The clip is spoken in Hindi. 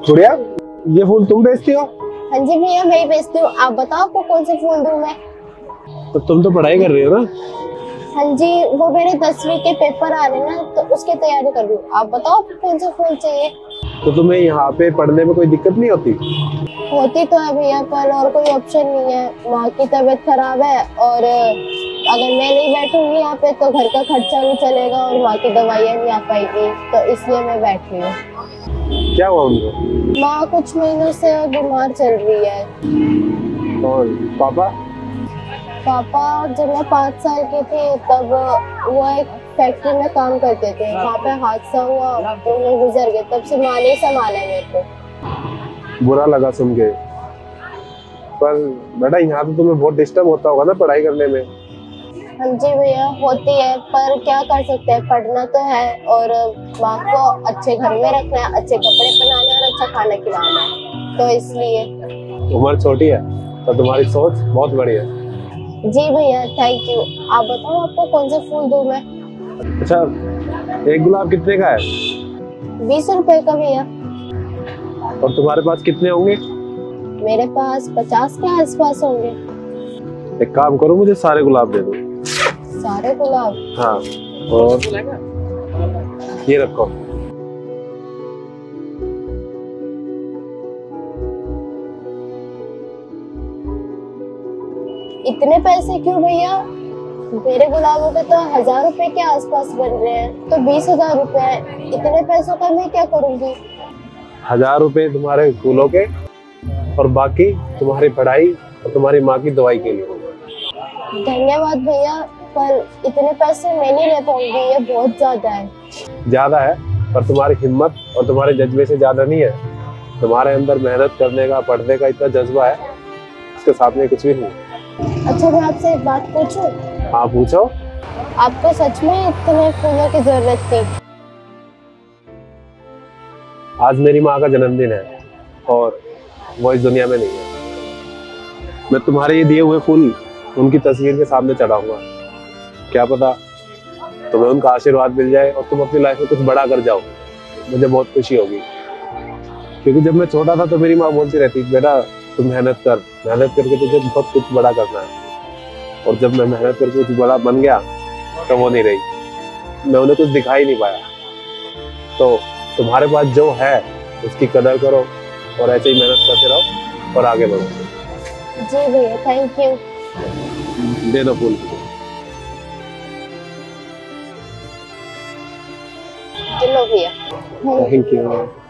गुड़िया, ये फूल तुम बेचती हो? हाँ जी भैया, मैं ही बेचती हूँ। आप बताओ आपको कौन से फूल दूँ मैं? तो तुम तो पढ़ाई कर रही हो ना? हाँ जी, वो मेरे 10वीं के पेपर आ रहे हैं ना, तो उसकी तैयारी कर रही हूँ। आप बताओ आपको कौन सा फूल चाहिए? तो तुम्हें यहाँ पे पढ़ने में कोई दिक्कत नहीं होती? होती तो है भैया, पर और कोई ऑप्शन नहीं है। माँ की तबीयत खराब है और अगर मैं नहीं बैठूंगी यहाँ पे तो घर का खर्चा नहीं चलेगा और माँ की दवाइयाँ नहीं आ पाएगी, तो इसलिए मैं बैठ रही हूँ। क्या हुआ उनको? माँ कुछ महीनों से बीमार चल रही है। और पापा? पापा जब मैं 5 साल की थी तब वो एक फैक्ट्री में काम करते थे, वहाँ पे हादसा हुआ, वो गुजर गए। तब से माँ ने संभाला है मेरे को। बुरा लगा सुन के, पर बेटा यहाँ तो तुम्हें बहुत डिस्टर्ब होता होगा ना पढ़ाई करने में? हाँ जी भैया, होती है, पर क्या कर सकते हैं, पढ़ना तो है और माँ को अच्छे घर में रखना है, अच्छे कपड़े पहनाने और अच्छा खाना खिलाना है, तो इसलिए। उम्र छोटी है तो तुम्हारी सोच बहुत बड़ी है। जी भैया, थैंक यू। आप बताओ आपको कौन से फूल दूँ मैं? अच्छा, एक गुलाब कितने का है? 20 रुपए का भैया। और तुम्हारे पास कितने होंगे? मेरे पास 50 के आसपास होंगे। एक काम करो, मुझे सारे गुलाब दे दो। सारे गुलाब? हाँ, और ये रखो। इतने पैसे क्यों भैया? मेरे गुलाबों के तो 1000 रुपए के आसपास बन रहे हैं, तो 20,000 रुपए है। इतने पैसों का मैं क्या करूंगी? 1000 रुपए तुम्हारे फूलों के और बाकी तुम्हारी पढ़ाई और तुम्हारी माँ की दवाई के लिए। धन्यवाद भैया, पर इतने पैसे मैं नहीं ले पाऊंगी, ये बहुत ज्यादा है। ज्यादा है, पर तुम्हारी हिम्मत और तुम्हारे जज्बे से ज्यादा नहीं है। तुम्हारे अंदर मेहनत करने का, पढ़ने का इतना जज्बा है, इसके सामने कुछ भी नहीं। अच्छा, मैं आपसे एक बात पूछूं? हाँ पूछो। आपको सच में इतने फूलों की जरूरत थी? आज मेरी माँ का जन्मदिन है और वो इस दुनिया में नहीं है। मैं तुम्हारे ये दिए हुए फूल उनकी तस्वीर के सामने चढ़ाऊंगा। क्या पता तुम्हें उनका आशीर्वाद मिल जाए और तुम अपनी लाइफ में कुछ बड़ा कर जाओ। मुझे बहुत खुशी होगी, क्योंकि जब मैं छोटा था तो मेरी माँ बोलती रहती, बेटा तुम मेहनत कर, मेहनत करके तुझे बहुत कुछ बड़ा करना है। और जब मैं मेहनत करके कुछ बड़ा बन गया तो वो नहीं रही, मैं उन्हें कुछ दिखा ही नहीं पाया। तो तुम्हारे पास जो है उसकी कदर करो और ऐसे ही मेहनत करते रहो और आगे बढ़ो। जी भैया, थैंक यू। दे दो फूल। चलो भैया, थैंक यू।